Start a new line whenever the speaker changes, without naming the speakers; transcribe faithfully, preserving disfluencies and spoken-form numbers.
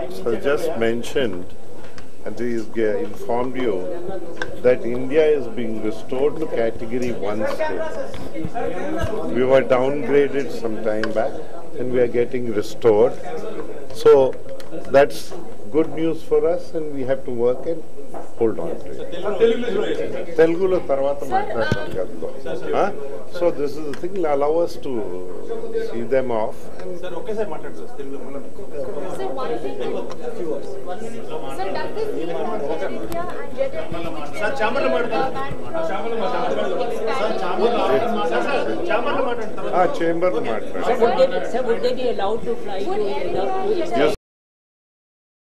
has just mentioned and he has informed you that India is being restored to category one status. We were downgraded some time back and we are getting restored. So that's good news for us and we have to work and hold on to it. Telugulo tarvata maatladtam kadlo. So this is the thing, allow us to see them off.
Sir, okay sir, maatladdu sir.
Sir, one thing. Sir, does this mean that Air India and Jet Airways
Sir, chamberlo maatladdu. Chamberlo maatladdu. Sir, chamberlo maatladdu. Chamberlo maatladdu.
Ah, chamberlo maatladdu.
Sir, would they, sir, would they be allowed to fly to
Would Air India and Jet
Yes.